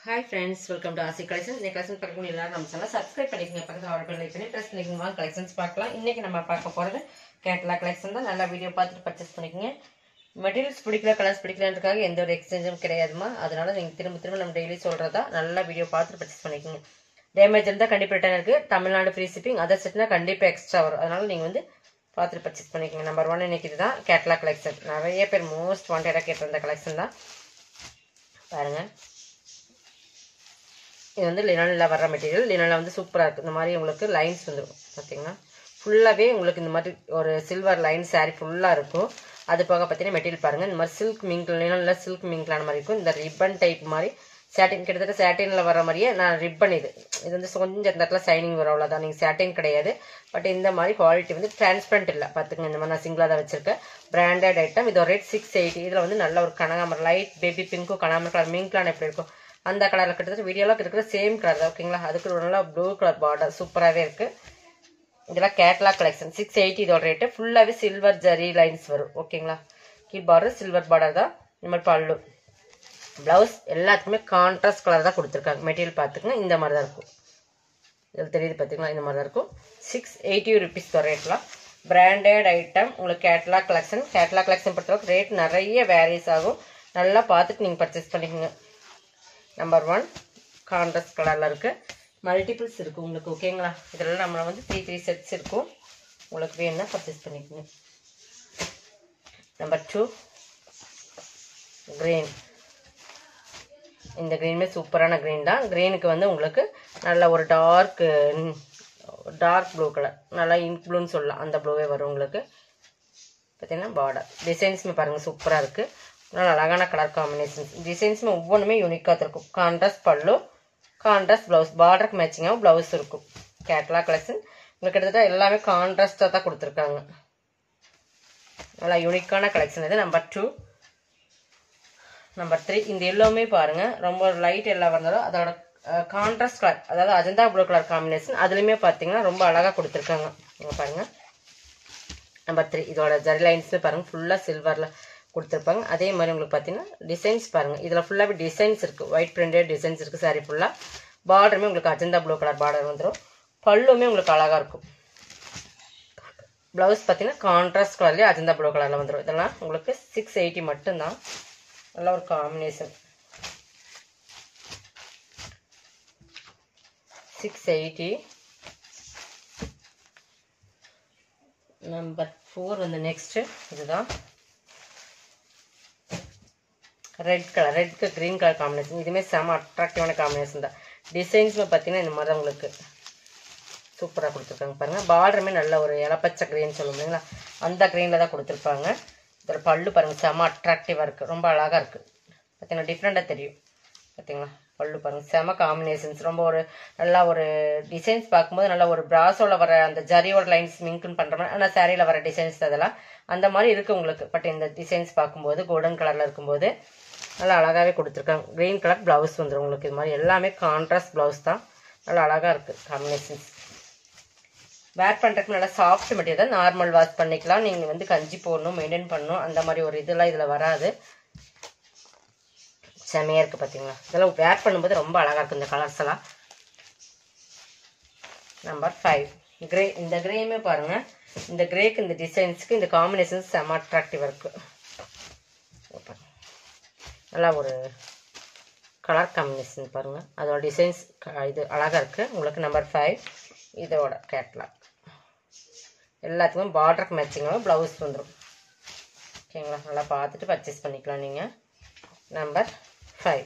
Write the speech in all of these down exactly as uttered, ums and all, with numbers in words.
Hi friends, welcome to R C Collections. இந்த collection பார்க்கணும் எல்லாரும் நம்ம சேனலை subscribe பண்ணிக்கங்க. பக்கத்துல ஆல் பெல் லைக் பண்ணி press பண்ணிக்கங்க. வாங்க collections பார்க்கலாம். இன்னைக்கு நம்ம பார்க்க போறது Catlogue collection தான். நல்ல வீடியோ பார்த்துட்டு பர்ச்சேஸ் பண்ணிக்கங்க. மெட்டீரியல்ஸ் பிடிக்கல கலர்ஸ் பிடிக்கலன்றதுக்காக எந்த ஒரு எக்ஸ்சேஞ்சும் கிடையாதுமா. அதனால நீங்க திரும்ப திரும்ப நம்ம டெய்லி சொல்றதா நல்ல வீடியோ பார்த்துட்டு பர்ச்சேஸ் பண்ணிக்கங்க. டேமேஜ் இருந்தா கண்டிப்பா ரிட்டர்ன் இருக்கு. Tamil Nadu free shipping. அதர் செட்னா கண்டிப்பா எக்ஸ்ட்ரா வரும். அதனால நீங்க வந்து பார்த்துட்டு பர்ச்சேஸ் பண்ணிக்கங்க. நம்பர் ஒன் இன்னைக்கு இதுதான் Catlogue collection. நிறைய பேர் மோஸ்ட் வாண்டடா கேட்டிருந்த கலெக்ஷன் தான். பாருங்க, இது வந்து லினனில் வர்ற மெட்டீரியல். லினனில் வந்து சூப்பராக இருக்குது. இந்த மாதிரி உங்களுக்கு லைன்ஸ் வந்துடும். பார்த்தீங்கன்னா ஃபுல்லாகவே உங்களுக்கு இந்த மாதிரி ஒரு சில்வர் லைன் சாரீ ஃபுல்லாக இருக்கும். அது போக பார்த்தீங்கன்னா மெட்டீரியல் பாருங்கள், இந்த மாதிரி சில்க் மிங்க் லினனில் சில்க் மிங்க்லான மாதிரி இருக்கும். இந்த ரிப்பன் டைப் மாதிரி சாட்டின், கிட்டத்தட்ட சாட்டினில் வர மாதிரியே நான் ரிப்பன். இது இது வந்து கொஞ்சம் இந்த இடத்துல சைனிங் வரும், அவ்வளோதான். நீங்கள் சாட்டின் கிடையாது. பட் இந்த மாதிரி குவாலிட்டி வந்து டிரான்ஸ்பரண்ட் இல்லை. பார்த்துக்கங்க, இந்த மாதிரி நான் சிங்கிளாக தான் வச்சிருக்கேன். Branded item. இதோட ரேட் சிக்ஸ் எயிட்டி. இதில் வந்து நல்ல ஒரு கனகாமரம் லைட் பேபி பிங்க்கும் கனகாமரம் கலர் மிங்க்லான எப்படி இருக்கும் அந்த கலரில் கிட்டத்தட்ட வீடியோலாம் இருக்கிற சேம் கலர் தான். ஓகேங்களா, அதுக்கு ஒரு நல்லா ப்ளூ கலர் பார்டர் சூப்பராகவே இருக்குது. இதெல்லாம் Catlogue கலெக்ஷன். சிக்ஸ் எயிட்டி இதோட ரேட்டு. ஃபுல்லாகவே சில்வர் ஜரி லைன்ஸ் வரும். ஓகேங்களா, கீழ் பார்டர் சில்வர் பார்டர் தான். இந்த மாதிரி பல்லு ப்ளவுஸ் எல்லாத்துக்குமே கான்ட்ராஸ்ட் கலர் தான் கொடுத்துருக்காங்க. மெட்டீரியல் பார்த்துக்குங்க, இந்த மாதிரி தான் இருக்கும். இதில் தெரியுது பார்த்தீங்களா, இந்த மாதிரி தான் இருக்கும். சிக்ஸ் எயிட்டி ருபீஸ் தான் ரேட்லாம். பிராண்டட் ஐட்டம் உங்களுக்கு Catlogue கலெக்ஷன். Catlogue கலெக்ஷன் பொறுத்தளவுக்கு ரேட் நிறைய வேரிஸ் ஆகும். நல்லா பார்த்துட்டு நீங்கள் பர்ச்சேஸ் பண்ணிக்கோங்க. நம்பர் ஒன் கான்ட்ராஸ்ட் கலரில் இருக்குது. மல்டிபிள்ஸ் இருக்குது உங்களுக்கு. ஓகேங்களா, இதெல்லாம் நம்மளை வந்து த்ரீ த்ரீ செட்ஸ் இருக்கும். உங்களுக்கு வேணும்னா பர்ச்சேஸ் பண்ணிக்கோங்க. Number two green. இந்த கிரீனுமே சூப்பரான கிரீன் தான். கிரீனுக்கு வந்து உங்களுக்கு நல்ல ஒரு டார்க் டார்க் ப்ளூ கலர், நல்லா இங்க் ப்ளூன்னு சொல்லலாம், அந்த ப்ளூவே வரும் உங்களுக்கு. பார்த்தீங்கன்னா பார்டர் டிசைன்ஸுமே பாருங்கள் சூப்பராக இருக்குது. நல்ல அழகான கலர் காம்பினேஷன்ஸ். டிசைன்ஸுமே ஒவ்வொன்றுமே யூனிக்காக இருக்கும். கான்ட்ராஸ்ட் பல்லு, கான்ட்ராஸ்ட் ப்ளவுஸ், பார்டருக்கு மேட்சிங்காகவும் ப்ளவுஸ் இருக்கும். Catlogue கலெக்ஷன் உங்களுக்கு கிட்டத்தட்ட எல்லாமே கான்ட்ராஸ்டாக தான் கொடுத்துருக்காங்க. நல்லா யூனிக்கான கலெக்ஷன் இது. Number two. நம்பர் த்ரீ இந்த எல்லோவுமே பாருங்கள் ரொம்ப லைட் எல்லோ வந்தாலும் அதோட கான்ட்ராஸ்ட் கலர், அதாவது அஜந்தா ப்ளூ கலர் காம்பினேஷன், அதுலேயுமே பார்த்தீங்கன்னா ரொம்ப அழகாக கொடுத்துருக்காங்க. நீங்கள் பாருங்கள். நம்பர் த்ரீ இதோட ஜரி லைன்ஸுமே பாருங்கள் ஃபுல்லாக சில்வரில் கொடுத்துருப்பாங்க. அதே மாதிரி உங்களுக்கு பார்த்தீங்கன்னா டிசைன்ஸ் பாருங்கள், இதில் ஃபுல்லாகவே டிசைன்ஸ் இருக்குது. ஒயிட் பிரிண்டட் டிசைன்ஸ் இருக்குது சாரி ஃபுல்லாக. பார்டருமே உங்களுக்கு அஜந்தா ப்ளூ கலர் பார்டர் வந்துடும். பல்லுமே உங்களுக்கு அழகாக இருக்கும். ப்ளவுஸ் பார்த்தீங்கன்னா கான்ட்ராஸ்ட் கலர்லேயே அஜந்தா ப்ளூ கலரில் வந்துடும். இதெல்லாம் உங்களுக்கு சிக்ஸ் எயிட்டி மட்டும்தான். நல்ல ஒரு combination. Six eighty. Number four வந்து நெக்ஸ்ட்டு இதுதான் ரெட் கலர். ரெட்க்கு க்ரீன் கலர் காம்பினேஷன். இதுவுமே செம அட்ராக்டிவான காம்பினேஷன் தான். டிசைன்ஸுமே பார்த்தீங்கன்னா இந்த மாதிரி தான் உங்களுக்கு சூப்பராக கொடுத்துருக்காங்க. பாருங்கள், பார்டருமே நல்ல ஒரு இலப்பச்சை க்ரீன் சொல்லுவோம் இல்லைங்களா, அந்த க்ரீனில் தான் கொடுத்துருப்பாங்க. இதோட பல்லு பாருங்கள் செம அட்ராக்டிவாக இருக்குது, ரொம்ப அழகாக இருக்குது. பார்த்தீங்கன்னா டிஃப்ரெண்ட்டாக தெரியும். பார்த்தீங்களா பல்லு பாருங்கள் செம காம்பினேஷன்ஸ். ரொம்ப ஒரு நல்லா ஒரு டிசைன்ஸ் பார்க்கும்போது நல்லா ஒரு பிராஸோவில் வர அந்த ஜரியோட லைன்ஸ் மிங்க்னு பண்ணுற மாதிரி, ஆனால் சாரியில் வர டிசைன்ஸ் அதெல்லாம் அந்த மாதிரி இருக்குது உங்களுக்கு. பட் இந்த டிசைன்ஸ் பார்க்கும்போது கோல்டன் கலரில் இருக்கும்போது நல்லா அழகாகவே கொடுத்துருக்காங்க. க்ரீன் கலர் ப்ளவுஸ் வந்துடும் உங்களுக்கு. இது மாதிரி எல்லாமே கான்ட்ராஸ்ட் ப்ளவுஸ் தான். நல்லா அழகாக இருக்குது காம்பினேஷன்ஸ். வேர் பண்ணுறதுக்கு நல்லா சாஃப்ட் மெட்டீரியல் தான். நார்மல் வாஷ் பண்ணிக்கலாம். நீங்கள் வந்து கஞ்சி போடணும், மெயின்டைன் பண்ணணும், அந்த மாதிரி ஒரு இதெல்லாம் இதில் வராது. செமையாக இருக்குது பார்த்தீங்களா. இதெல்லாம் வேர் பண்ணும்போது ரொம்ப அழகாக இருக்குது இந்த கலர்ஸ் எல்லாம். Number five grey. இந்த கிரேயுமே பாருங்கள், இந்த கிரேக்கு இந்த டிசைன்ஸுக்கு இந்த காம்பினேஷன்ஸ் செம அட்ராக்டிவாக இருக்குது. நல்லா ஒரு கலர் காம்பினேஷன் பாருங்கள், அதோட டிசைன்ஸ் இது அழகாக இருக்குது உங்களுக்கு. நம்பர் ஃபைவ் இதோட Catlogue எல்லாத்துக்குமே பார்டருக்கு மேட்சிங்காக ப்ளவுஸ் வந்துடும். ஓகேங்களா, நல்லா பார்த்துட்டு பர்ச்சேஸ் பண்ணிக்கலாம் நீங்கள். Number five.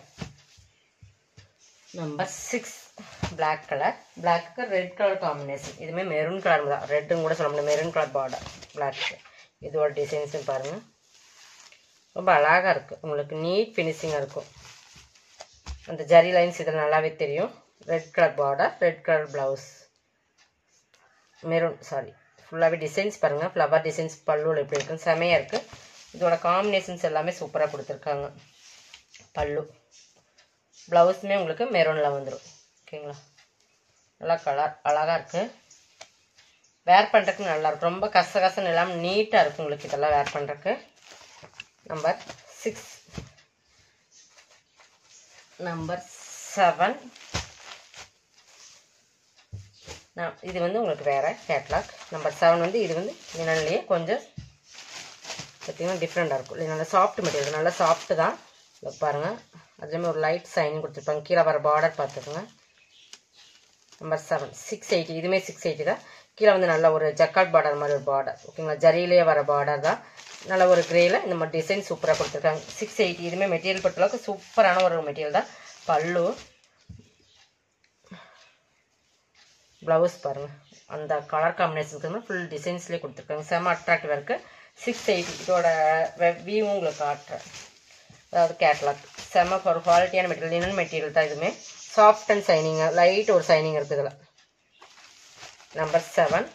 Number six black colour. பிளாக்கு ரெட் கலர் காம்பினேஷன். இதுவுமே மெரூன் கலர் தான், ரெட்டுன்னு கூட சொல்ல முடியாது. Maroon colour border black. இதோட டிசைன்ஸும் பாருங்கள் ரொம்ப அழகாக இருக்குது உங்களுக்கு. நீட் ஃபினிஷிங்காக இருக்கும். அந்த ஜரி லைன்ஸ் இதில் நல்லாவே தெரியும். Red colour border, red colour blouse, maroon sari ஃபுல்லாகவே டிசைன்ஸ் பாருங்கள். ஃப்ளவர் டிசைன்ஸ் பல்லுவில் எப்படி இருக்குன்னு செமையாக இருக்குது. இதோட காம்பினேஷன்ஸ் எல்லாமே சூப்பராக கொடுத்துருக்காங்க. பல்லு ப்ளவுஸுமே உங்களுக்கு மெரூனில் வந்துடும். ஓகேங்களா, நல்லா கலர் அழகாக இருக்குது. வேர் பண்ணுறதுக்கு நல்லாயிருக்கும். ரொம்ப கச கசன்னு இல்லாமல் நீட்டாக இருக்கும் உங்களுக்கு இதெல்லாம் வேர் பண்ணுறதுக்கு. Number six. Number seven. இது வந்து உங்களுக்கு வேற கேட்லாக். நம்பர் செவன் வந்து இது வந்து லினன்லயே கொஞ்சம் பார்த்தீங்கன்னா டிஃப்ரெண்டாக இருக்கும். இல்லை நல்லா சாஃப்ட் மெட்டீரியல், நல்லா சாஃப்ட்டு தான். பாருங்கள், அதுலேயுமே ஒரு லைட் சைனிங் கொடுத்துருப்பாங்க. கீழே வர பார்டர் பார்த்துக்கோங்க. Number seven six eighty. இதுவுமே சிக்ஸ் எயிட்டி தான். கீழே வந்து நல்ல ஒரு ஜக்காட் பார்டர் மாதிரி ஒரு பார்டர். ஓகேங்களா, ஜரியிலே வர பார்டர் தான். நல்ல ஒரு கிரேயில் இந்த மாதிரி டிசைன் சூப்பராக கொடுத்துருக்காங்க. Six eighty. இதுவுமே மெட்டீரியல் பொறுத்தளவுக்கு சூப்பரான ஒரு மெட்டீரியல் தான். பல்லு ப்ளவுஸ் பாருங்கள், அந்த கலர் காம்பினேஷனுக்கு ஃபுல் டிசைன்ஸ்லேயே கொடுத்துருக்காங்க. செம்ம அட்ராக்டிவாக இருக்குது. Six eighty. இதோட வியூவும் உங்களுக்கு காட்டுறேன். அதாவது கேட்லாக் செம்ம ஒரு குவாலிட்டியான மெட்டீரியல், லினன் மெட்டீரியல் தான். இதுவுமே சாஃப்ட் அண்ட் சைனிங், லைட் ஒரு சைனிங் இருக்குது இதில். நம்பர் செவன்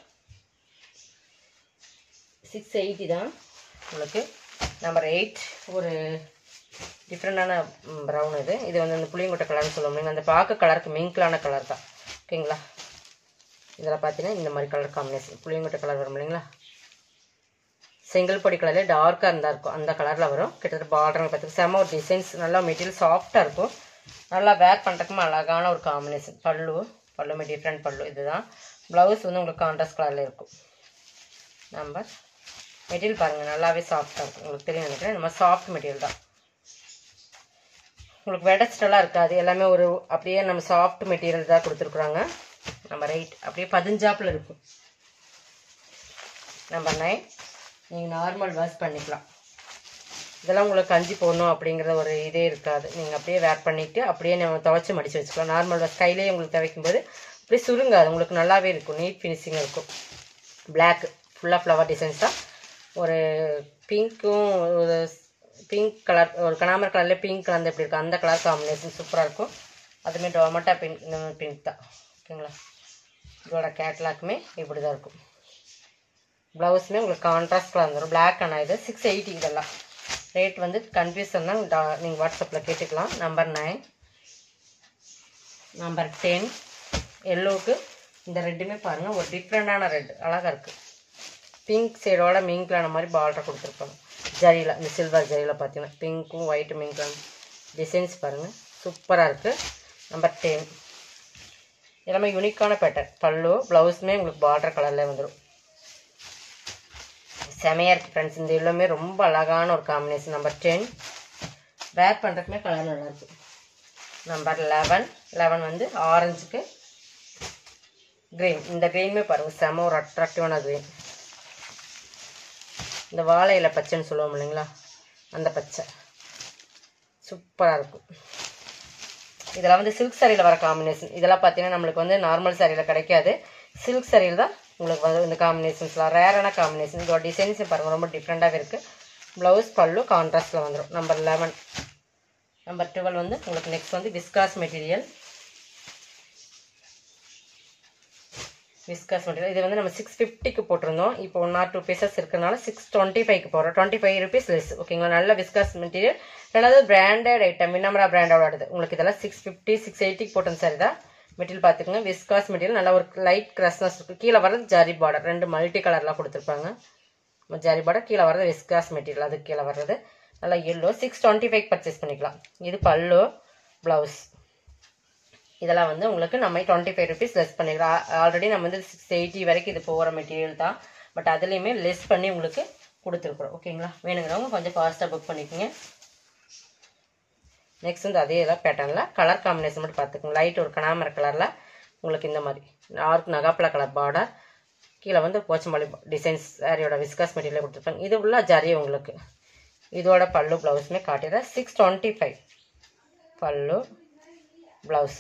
சிக்ஸ் எயிட்டி தான் உங்களுக்கு. நம்பர் எயிட் ஒரு டிஃப்ரெண்டான ப்ரௌன். இது இது வந்து அந்த புளியங்கொட்டை கலர்னு சொல்லுவோம். அந்த பார்க்க கலருக்கு மிங்க்லான கலர் தான். ஓகேங்களா, இதில் பார்த்தீங்கன்னா இந்த மாதிரி கலர் காம்பினேஷன் புளியங்கொட்டை கலர் வரும் இல்லைங்களா. செங்கல் பொடி கலரில் டார்க்காக இருந்தால் இருக்கும், அந்த கலரில் வரும். கிட்டத்தட்ட பார்டர் பார்த்துக்கு செம்ம ஒரு டிசைன்ஸ், நல்லா மெட்டீரியல் சாஃப்டாக இருக்கும். நல்லா வேர் பண்ணுறதுக்கும் அழகான ஒரு காம்பினேஷன். பல்லு பல்லுமே டிஃப்ரெண்ட் பல்லு. இதுதான் ப்ளவுஸ் வந்து உங்களுக்கு கான்ட்ராஸ்ட் கலரில் இருக்கும். நம்பர் மெட்டீரியல் பாருங்கள், நல்லாவே சாஃப்டாக இருக்கும். உங்களுக்கு தெரியும் நினைக்கிறேன். இந்த மாதிரி சாஃப்ட் மெட்டீரியல் தான். உங்களுக்கு வெடஸ்டெல்லாம் இருக்காது, எல்லாமே ஒரு அப்படியே நம்ம சாஃப்ட் மெட்டீரியல் தான் கொடுத்துருக்குறாங்க. நம்பர் எயிட் அப்படியே பதிஞ்சாப்பில் இருக்கும். நம்பர் நைன் நீங்கள் நார்மல் வாஷ் பண்ணிக்கலாம். இதெல்லாம் உங்களுக்கு கஞ்சி போடணும் அப்படிங்கிற ஒரு இதே இருக்காது. நீங்கள் அப்படியே வேர் பண்ணிவிட்டு அப்படியே நம்ம துவைச்சி மடித்து வச்சுக்கலாம். நார்மல் வாஷ் கையிலேயே உங்களுக்கு துவைக்கும் போது அப்படியே சுருங்காது, உங்களுக்கு நல்லாவே இருக்கும். நீட் ஃபினிஷிங்காக இருக்கும். பிளாக் ஃபுல்லாக ஃப்ளவர் டிசைன்ஸ் தான். ஒரு பிங்க்கும் ஒரு பிங்க் கலர், ஒரு கனாமர் கலரில் பிங்க் கலந்து எப்படி இருக்கும் அந்த கலர் காம்பினேஷன் சூப்பராக இருக்கும். அதுமாரி டொமேட்டோ பிங்க், இந்த மாதிரி பிங்க் தான். ஓகேங்களா, இதோட கேட்லாக்குமே இப்படி தான் இருக்கும். ப்ளவுஸுமே உங்களுக்கு கான்ட்ராஸ்ட் கலர் வந்துடும். பிளாக் ஆனால் இது சிக்ஸ் எயிட்டி. இதெல்லாம் ரேட் வந்து கன்ஃபியூஷன் தான், நீங்கள் வாட்ஸ்அப்பில் கேட்டுக்கலாம். Number nine. நம்பர் டென் எல்லோவுக்கு இந்த ரெட்டுமே பாருங்கள் ஒரு டிஃப்ரெண்டான ரெட், அழகாக இருக்குது. பிங்க் சைடோட மிங்க்லான மாதிரி பார்டர் கொடுத்துருப்பாங்க. ஜரியில் இந்த சில்வர் ஜரியில் பார்த்தீங்கன்னா பிங்க்கும் ஒயிட்டு மிங்க்லான டிசைன்ஸ் பாருங்கள், சூப்பராக இருக்குது. நம்பர் டென் எல்லாமே யூனிக்கான பேட்டர்ன். பல்லு ப்ளவுஸுமே உங்களுக்கு பார்டர் கலரில் வந்துடும். செமையாக இருக்குது ஃப்ரெண்ட்ஸ். இந்த எல்லாமே ரொம்ப அழகான ஒரு காம்பினேஷன். நம்பர் டென் வேர் பண்ணுறதுக்குமே கலர் நல்லாயிருக்கு. Number eleven. லெவன் வந்து ஆரஞ்சுக்கு க்ரீன். இந்த க்ரீனுமே பாருங்கள் செம ஒரு அட்ராக்டிவான க்ரீன். இந்த வாழை இலை பச்சைன்னு சொல்லுவோம் இல்லைங்களா, அந்த பச்சை சூப்பராக இருக்கும். இதெல்லாம் வந்து சில்க் சாரியில் வர காம்பினேஷன். இதெல்லாம் பார்த்தீங்கன்னா நம்மளுக்கு வந்து நார்மல் சாரியில் கிடைக்காது. சில்க் சாரியில் தான் உங்களுக்கு வந்து இந்த காம்பினேஷன்ஸ்லாம் ரேரான காம்பினேஷன். இதோட டிசைன்ஸ் பாருங்கள் ரொம்ப டிஃப்ரெண்ட்டாகவே இருக்குது. ப்ளவுஸ் பல்லு கான்ட்ராஸ்ட்டில் வந்துடும். Number eleven. நம்பர் டுவெல் வந்து உங்களுக்கு நெக்ஸ்ட் வந்து விஸ்காஸ் மெட்டீரியல். விஸ்காஸ் மெட்டீரியல் இது வந்து நம்ம சிக்ஸ் ஃபிஃப்டிக்கு போட்டிருந்தோம். இப்போ ஒன் ஆர் டூ பீசஸ் இருக்கிறனால சிக்ஸ் டுவெண்ட்டி ஃபைவ்க்கு போடுறோம். Twenty five rupees less. ஓகேங்களா, நல்ல விஸ்காஸ் மெட்டீரியல். ரெண்டாவது பிராண்டட் ஐட்டம், மின்னமரா பிராண்டோட ஆடுது. உங்களுக்கு இதெல்லாம் சிக்ஸ் ஃபிஃப்டி சிக்ஸ் எயிட்டிக்கு போட்டோம் சார். தான் மெட்டீரியல் பார்த்துக்கோங்க. விஸ்காஸ் மெட்டீரியல் நல்லா ஒரு லைட் கிரஸ்னஸ் இருக்குது. கீழே வரது ஜரி பார்டர், ரெண்டு மல்டி கலர்லாம் கொடுத்துருப்பாங்க. ஜரி பார்டர் கீழே வரது விஸ்காஸ் மெட்டீரியல், அது கீழே வர்றது நல்லா yellow. Six twenty five purchase பண்ணிக்கலாம். இது பல்லு ப்ளவுஸ். இதெல்லாம் வந்து உங்களுக்கு நம்ம டுவெண்ட்டி ஃபைவ் ருபீஸ் லெஸ் பண்ணிக்கலாம். ஆல்ரெடி நம்ம வந்து சிக்ஸ் எயிட்டி வரைக்கும் இது போகிற மெட்டீரியல் தான். பட் அதுலேயுமே லெஸ் பண்ணி உங்களுக்கு கொடுத்துருக்குறோம். ஓகேங்களா, வேணுங்கிறவங்க கொஞ்சம் ஃபாஸ்ட்டாக புக் பண்ணிக்கோங்க. நெக்ஸ்ட் வந்து அதே இதாக பேட்டர்னில் கலர் காம்பினேஷன் மட்டும் பார்த்துக்கோங்க. லைட் ஒரு கனாமர கலரில் உங்களுக்கு இந்த மாதிரி டார்க் நகாப்பழ கலர் பார்டர். கீழே வந்து போச்சம்பள்ளி டிசைன்ஸ் சாரியோட விஸ்காஸ் மெட்டீரியல் கொடுத்துருப்பாங்க. இது உள்ள ஜரி உங்களுக்கு. இதோட பல்லு ப்ளவுஸுமே காட்டிடுறேன். Six twenty five pallu blouse.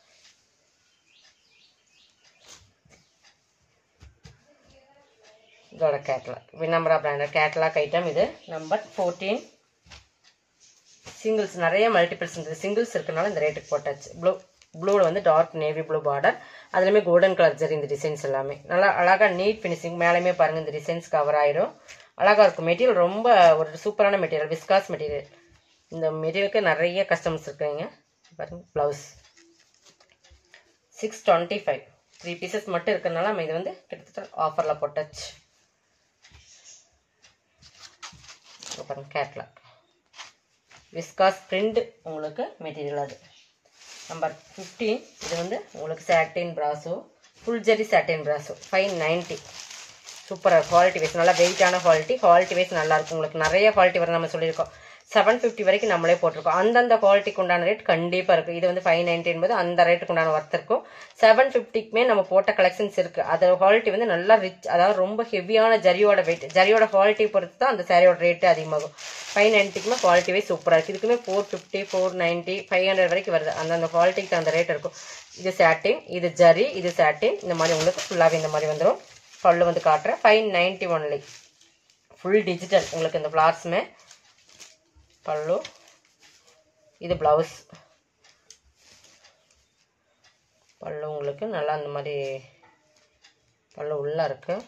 இதோட catalogue Vinamra branded catalogue item. இது நம்பர் ஃபோர்டீன். சிங்கிள்ஸ் நிறைய மல்டிபிள்ஸ் இருக்குது. சிங்கிள்ஸ் இருக்கிறனால இந்த ரேட்டுக்கு போட்டாச்சு. ப்ளூ ப்ளூவில் வந்து டார்க் நேவி ப்ளூ பார்டர். அதுலேயுமே கோல்டன் கலர் ஜரி. இந்த டிசைன்ஸ் எல்லாமே நல்லா அழகாக நீட் ஃபினிஷிங். மேலேயுமே பாருங்கள் இந்த டிசைன்ஸ் கவர் ஆயிரும். அழகாக இருக்கும். மெட்டீரியல் ரொம்ப ஒரு சூப்பரான மெட்டீரியல், விஸ்காஸ் மெட்டீரியல். இந்த மெட்டீரியலுக்கு நிறைய கஸ்டமர்ஸ் இருக்குங்க. பாருங்கள் blouse six twenty five three pieces மட்டும் இருக்கிறதுனால நம்ம இது வந்து கிட்டத்தட்ட ஆஃபரில் போட்டாச்சு. பாருங்கள் கேட்லாக் விஸ்காஸ் பிரிண்ட் உங்களுக்கு மெட்டீரியல். அது நம்பர் ஃபிஃப்டீன். இது வந்து உங்களுக்கு satin brasso, full zari satin brasso, five ninety. சூப்பராக குவாலிட்டி வைஸ் நல்லா வெயிட்டான குவாலிட்டி, குவாலிட்டி வைஸ் நல்லாயிருக்கும். உங்களுக்கு நிறைய குவாலிட்டி வர நம்ம சொல்லியிருக்கோம். செவன் ஃபிஃப்டி வரைக்கும் நம்மளே போட்டிருக்கோம். அந்தந்த குவாலிட்டிக்கு உண்டான ரேட் கண்டிப்பாக இருக்குது. இது வந்து ஃபைவ் நைன்ட்டி என்பது அந்த ரேட்டுக்கு உண்டான ஒர்த் இருக்கும். செவன் ஃபிஃப்டிக்குமே நம்ம போட்ட கலெக்ஷன்ஸ் இருக்குது. அதோட குவாலிட்டி வந்து நல்லா ரிச், அதாவது ரொம்ப ஹெவியான ஜரியோட வெயிட், ஜரியோட குவாலிட்டி பொறுத்து தான் அந்த சாரியோட ரேட்டு அதிகமாகும். ஃபைவ் நைன்ட்டிக்குமே குவாலிட்டி வைஸ் சூப்பராக இருக்குது. இதுக்குமே four fifty four ninety five hundred வரைக்கும் வருது. அந்தந்த குவாலிட்டிக்கு அந்த ரேட் இருக்கும். இது சாட்டின், இது ஜரி, இது சாட்டின். இந்த மாதிரி உங்களுக்கு ஃபுல்லாகவே இந்த மாதிரி வந்துடும். பல்லு வந்து காட்டுறேன். Five ninety only. Full digital உங்களுக்கு இந்த ஃப்ளார்ஸுமே. பல்லு, இது ப்ளவுஸ். பல்லு உங்களுக்கு நல்லா அந்த மாதிரி பல்லு உள்ளே இருக்குது.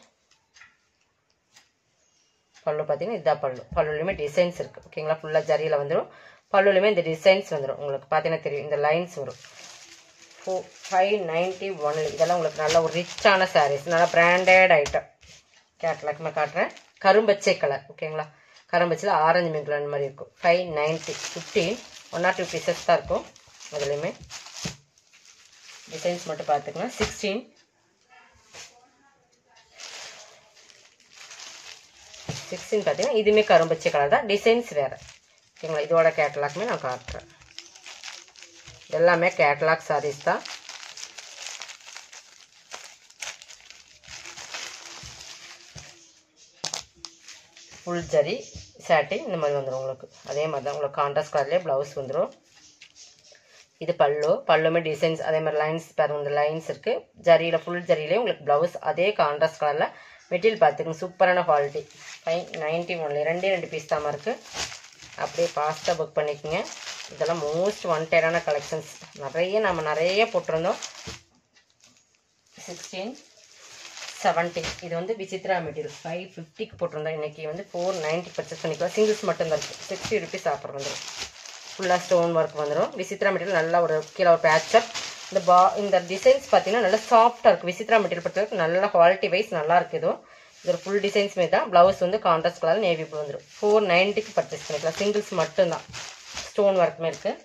பல்லு பார்த்தீங்கன்னா இதுதான் பல்லு. பல்லுலையுமே டிசைன்ஸ் இருக்குது. ஓகேங்களா, ஃபுல்லாக ஜரியில் வந்துடும். பல்லுலையுமே இந்த டிசைன்ஸ் வந்துடும். உங்களுக்கு பார்த்தீங்கன்னா தெரியும், இந்த லைன்ஸ் வரும். ஃபோ ஃபைவ் நைன்ட்டி ஒன்லி. இதெல்லாம் உங்களுக்கு நல்ல ஒரு ரிச்சான சாரீஸ், நல்லா பிராண்டட் ஐட்டம். கேட்லாக்மே காட்டுறேன். கரும்பச்சை கலர். ஓகேங்களா, கரும்பச்சில் ஆரஞ்சு மீன் கலர் மாதிரி இருக்கும். Five ninety. Fifteen. One or two pieces தான் இருக்கும். அதுலேயுமே டிசைன்ஸ் மட்டும் பார்த்துக்கலாம். சிக்ஸ்டீன். சிக்ஸ்டீன் பார்த்தீங்கன்னா இதுவுமே கரும்பச்சை கலர் தான், டிசைன்ஸ் வேறு. ஓகேங்களா, இதோட கேட்லாக்மே நான் காட்டுறேன். எல்லாமே கேட்லாக் சாரீஸ் தான். ஃபுல் ஜரி சாட்டின் இந்த மாதிரி வந்துடும் உங்களுக்கு. அதே மாதிரி தான் உங்களுக்கு கான்ட்ராஸ்ட் கலர்லேயே ப்ளவுஸ் வந்துடும். இது பல்லு. பல்லுமே டிசைன்ஸ் அதே மாதிரி லைன்ஸ் பாருங்க, இந்த லைன்ஸ் இருக்குது. ஜரியில் ஃபுல் ஜரியிலே உங்களுக்கு ப்ளவுஸ் அதே கான்ட்ராஸ்ட் கலரில். மெட்டீரியல் பார்த்துக்கங்க, சூப்பரான குவாலிட்டி. Five ninety only. ரெண்டே ரெண்டு பீஸ் தான் இருக்குது. அப்படியே ஃபாஸ்ட்டாக புக் பண்ணிக்கோங்க. இதெல்லாம் மோஸ்ட் வாண்டடான கலெக்ஷன்ஸ். நிறைய நம்ம நிறைய போட்டிருந்தோம். Sixteen seventy. இது வந்து விசித்ரா மெட்டீரியல். ஃபைவ் ஃபிஃப்டிக்கு போட்டிருந்தோம். இன்றைக்கி வந்து ஃபோர் நைன்ட்டி பர்ச்சேஸ் பண்ணிக்கலாம். சிங்கிள்ஸ் மட்டும்தான் இருக்குது. சிக்ஸ்டி ருபீஸ் ஆஃபர் வந்துடும். ஃபுல்லாக ஸ்டோன் ஒர்க் வந்துடும். விசித்ரா மெட்டீரியல் நல்லா ஒரு கீழே ஒரு பேட்சப். இந்த பா இந்த டிசைன்ஸ் பார்த்தீங்கன்னா நல்லா சாஃப்டாக இருக்குது. விசித்ரா மெட்டீரியல் பொறுத்தவரைக்கும் நல்ல குவாலிட்டி வைஸ் நல்லா இருக்குது. இதுவும் இது ஃபுல் டிசைன்ஸ் மாரி தான். ப்ளவுஸ் வந்து கான்ட்ராஸ்ட் கலர் நேவி ப்ளூ வந்துடும். ஃபோர் நைன்ட்டிக்கு பர்ச்சேஸ் பண்ணிக்கலாம். சிங்கிள்ஸ் மட்டும்தான். ஸ்டோன் ஒர்க்குமே இருக்குது.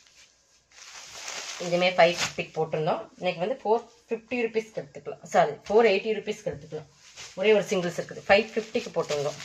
இதுமே ஃபைவ் ஃபிஃப்டிக்கு போட்டிருந்தோம். இன்றைக்கி வந்து ஃபோர் ஃபிஃப்டி ருபீஸ்க்கு எடுத்துக்கலாம். சாரி, ஃபோர் எயிட்டி ருபீஸ்க்கு எடுத்துக்கலாம். ஒரே ஒரு சிங்கிள்ஸ் இருக்குது. ஃபைவ் ஃபிஃப்டிக்கு போட்டிருந்தோம்.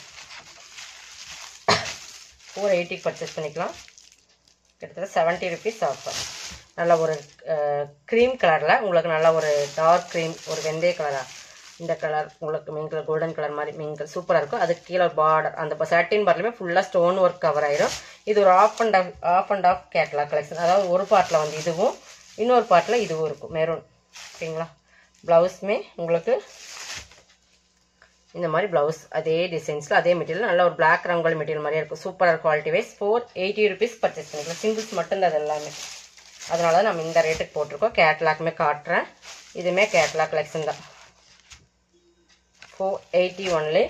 ஃபோர் எயிட்டிக்கு பர்ச்சேஸ் பண்ணிக்கலாம். கிட்டத்தட்ட செவன்ட்டி ருபீஸ் ஆஃபர். நல்ல ஒரு க்ரீம் கலரில் உங்களுக்கு நல்ல ஒரு டார்க் க்ரீம், ஒரு வெந்தய கலராக இந்த கலர் உங்களுக்கு மீன் கலர் கோல்டன் கலர் மாதிரி மீன் கலர் சூப்பராக இருக்கும். அதுக்கு கீழே பார்டர், அந்த சாட்டின் பார்டர்லையுமே ஃபுல்லாக ஸ்டோன் ஒர்க் கவர் ஆயிரும். இது ஒரு off and off off and off catalogue collection. அதாவது ஒரு பார்ட்டில் வந்து இதுவும் இன்னொரு பார்ட்டில் இதுவும் இருக்கும், மெரூன். ஓகேங்களா, ப்ளவுஸுமே உங்களுக்கு இந்த மாதிரி ப்ளவுஸ் அதே டிசைன்ஸில் அதே மெட்டீரியல் நல்ல ஒரு பிளாக் ரங்கோலி மெட்டீரியல் மாதிரியே இருக்கும். சூப்பராக quality wise. Four eighty rupees purchase பண்ணிக்கலாம். சிங்கிள்ஸ் மட்டும்தான் அது எல்லாமே. அதனால தான் நம்ம இந்த ரேட்டுக்கு போட்டிருக்கோம். கேட்லாக்மே காட்டுறேன். இதுவுமே கேட்லாக் கலெக்ஷன் தான். Four eighty only.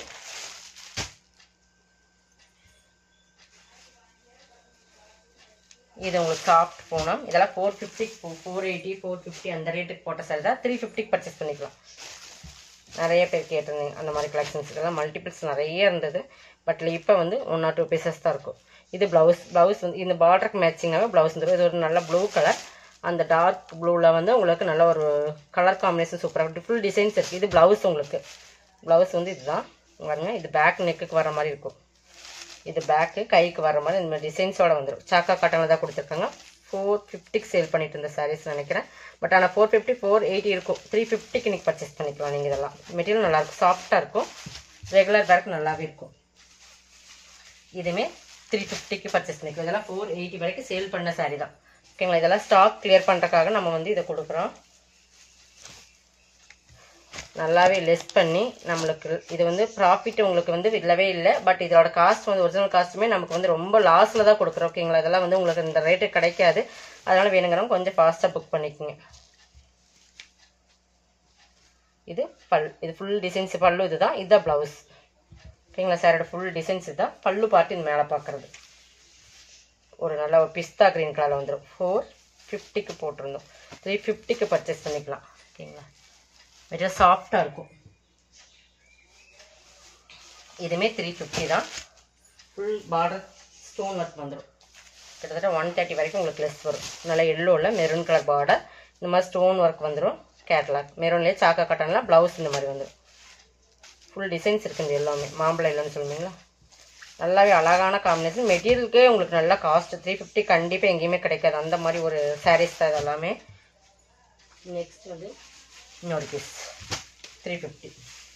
இது உங்களுக்கு சாஃப்ட் பூனம். இதெல்லாம் ஃபோர் ஃபிஃப்டிக்கு ஃபோர் எயிட்டி ஃபோர் ஃபிஃப்டி அந்த ரேட்டுக்கு போட்ட சாரி தான். த்ரீ ஃபிஃப்டிக்கு பர்ச்சேஸ் பண்ணிக்கலாம். நிறைய பேர் கேட்டிருந்தீங்க அந்த மாதிரி கலெக்ஷன்ஸ். இதெல்லாம் மல்டிபிள்ஸ் நிறைய இருந்தது. பட் இப்போ வந்து ஒன் ஆர் டூ பீசஸ் தான் இருக்கும். இது ப்ளவுஸ். ப்ளவுஸ் வந்து இந்த பார்டருக்கு மேட்சிங்காகவே ப்ளவுஸ் வந்துடும். இது ஒரு நல்ல ப்ளூ கலர். அந்த டார்க் ப்ளூவில் வந்து உங்களுக்கு நல்ல ஒரு கலர் காம்பினேஷன் சூப்பராக ஃபுல் டிசைன்ஸ் இருக்குது. இது ப்ளவுஸ். உங்களுக்கு ப்ளவுஸ் வந்து இதுதான் பாருங்க. இது பேக் நெக்குக்கு வர மாதிரி இருக்கும். இது பேக்கு கைக்கு வர மாதிரி இந்த மாதிரி டிசைன்ஸோட வந்துடும். சாக்கா காட்டனில் தான் கொடுத்துருக்காங்க. ஃபோர் ஃபிஃப்டிக்கு சேல் பண்ணிட்டு இருந்த சாரீஸ் நினைக்கிறேன். பட் ஆனால் ஃபோர் ஃபிஃப்டி ஃபோர் எயிட்டி இருக்கும். த்ரீ ஃபிஃப்டிக்கு இன்றைக்கி பர்ச்சேஸ் பண்ணிக்கலாம் நீங்கள். இதெல்லாம் மெட்டீரியல் நல்லாயிருக்கும், சாஃப்டாக இருக்கும், ரெகுலர் பேக் நல்லாவே இருக்கும். இதுவுமே த்ரீ ஃபிஃப்டிக்கு பர்ச்சேஸ் பண்ணிக்கலாம். இதெல்லாம் ஃபோர் எயிட்டி வரைக்கும் சேல் பண்ண சாரீ தான். ஓகேங்களா, இதெல்லாம் ஸ்டாக் கிளியர் பண்ணுறதுக்காக நம்ம வந்து இதை கொடுக்குறோம். நல்லாவே லெஸ் பண்ணி நம்மளுக்கு இது வந்து ப்ராஃபிட் உங்களுக்கு வந்து இல்லவே இல்லை. பட் இதோட காஸ்ட் வந்து ஒரிஜினல் காஸ்ட்டுமே நமக்கு வந்து ரொம்ப லாஸில் தான் கொடுக்குறோம். ஓகேங்களா, இதெல்லாம் வந்து உங்களுக்கு இந்த ரேட்டு கிடைக்காது. அதனால் வேணுங்கிறவங்க கொஞ்சம் ஃபாஸ்ட்டாக புக் பண்ணிக்கோங்க. இது பல், இது ஃபுல் டிசைன்ஸ் பல்லு. இதுதான் இதுதான் ப்ளவுஸ். ஓகேங்களா, சாரோட ஃபுல் டிசைன்ஸ் இதுதான். பல்லு பார்த்து இந்த மேலே பார்க்குறது ஒரு நல்ல ஒரு பிஸ்தா க்ரீன் கலரில் வந்துடும். ஃபோர் ஃபிஃப்டிக்கு போட்டிருந்தோம். த்ரீ ஃபிஃப்டிக்கு பர்ச்சேஸ் பண்ணிக்கலாம். ஓகேங்களா, மெட்டீரியல் சாஃப்டாக இருக்கும். இதுவுமே த்ரீ ஃபிஃப்டி தான். ஃபுல் பார்டர் ஸ்டோன் ஒர்க் வந்துடும். கிட்டத்தட்ட ஒன் தேர்ட்டி வரைக்கும் உங்களுக்கு லெஸ் வரும். நல்லா எல்லோவில் மெரூன் கலர் பார்டர், இந்த மாதிரி ஸ்டோன் ஒர்க் வந்துடும். கேட்லாக் மெரூன்லேயே சாக்கா காட்டன்லாம் ப்ளவுஸ் இந்த மாதிரி வந்துடும். ஃபுல் டிசைன்ஸ் இருக்குது எல்லாமே. மாம்பழம் இல்லைன்னு சொல்லுவீங்களா, நல்லாவே அழகான காம்பினேஷன். மெட்டீரியலுக்கே உங்களுக்கு நல்லா காஸ்ட் த்ரீ ஃபிஃப்டி கண்டிப்பாக எங்கேயுமே கிடைக்காது. அந்த மாதிரி ஒரு சாரீஸ் தான் இதெல்லாமே. நெக்ஸ்ட் வந்து இன்னொரு பீஸ் த்ரீ ஃபிஃப்டி.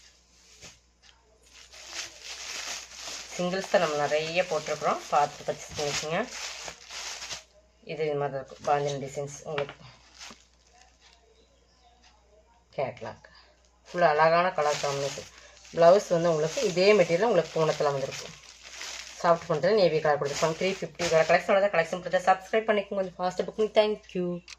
சிங்கிள்ஸ் தான் நம்ம நிறைய போட்டிருக்கிறோம், பார்த்து பர்ச்சேஸ் பண்ணிக்கோங்க. இது இது மாதிரி இருக்கும் பாந்தினி டிசைன்ஸ் உங்களுக்கு. கேட்லாக் ஃபுல் அழகான கலர் காம்பினேஷன். ப்ளவுஸ் வந்து உங்களுக்கு இதே மெட்டீரியல் உங்களுக்கு பூனத்தில் வந்துருக்கும். சாஃப்ட் பண்ணுறது நேவி கலர் கொடுத்துருப்பாங்க. த்ரீ ஃபிஃப்டி கலெக்ஷனோட கலெக்ஷன் கொடுத்தா சப்ஸ்கிரைப் பண்ணிக்கோங்க. கொஞ்சம் ஃபாஸ்ட்டு புக்கிங். தேங்க்யூ.